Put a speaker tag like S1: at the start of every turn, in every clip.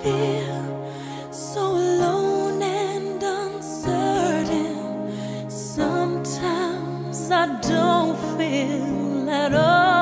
S1: feel so alone and uncertain. Sometimes I don't feel at all.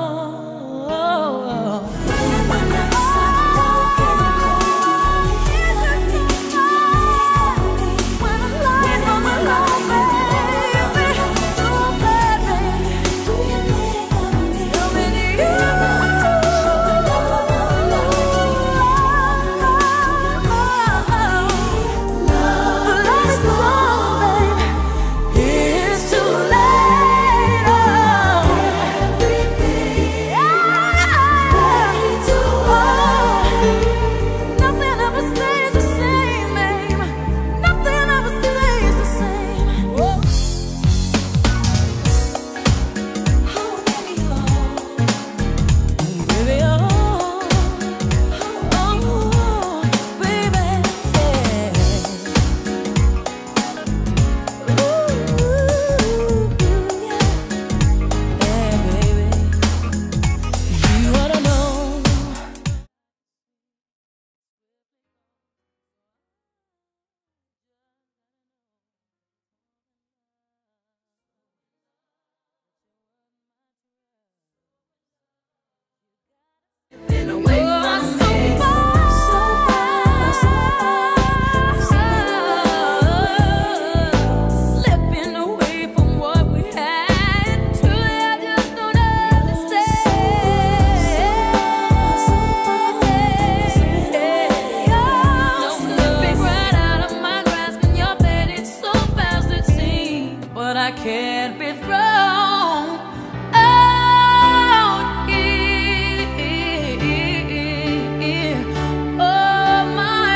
S1: I can't be thrown out here on my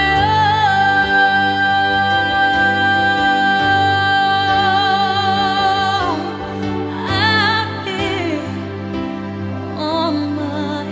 S1: own. I'm here on my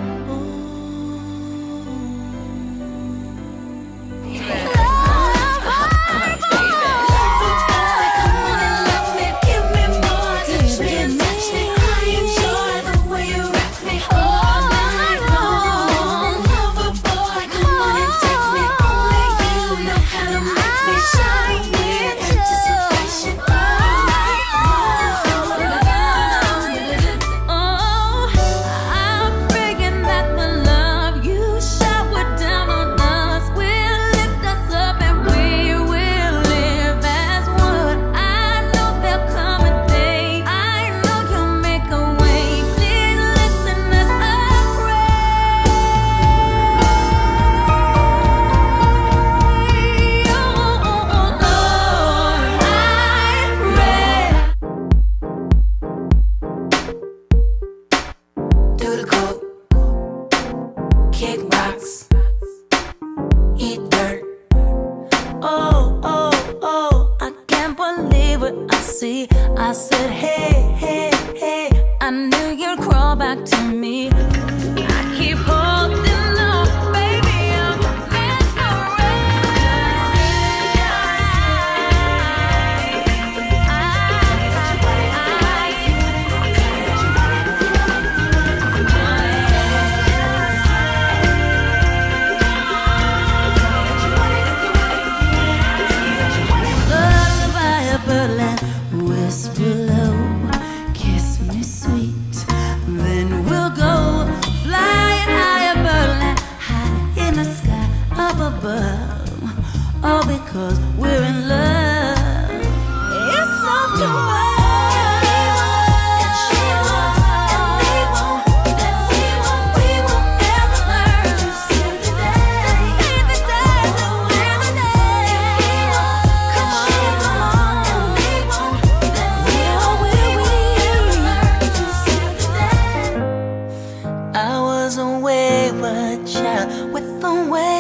S1: I said, hey, hey, hey, I knew you'd crawl back to me. I keep holding on, baby, I'm whisper low, kiss me sweet, then we'll go flying higher, burning high in the sky up above, all because we're in love. It's up to us. With a wayward child, with a way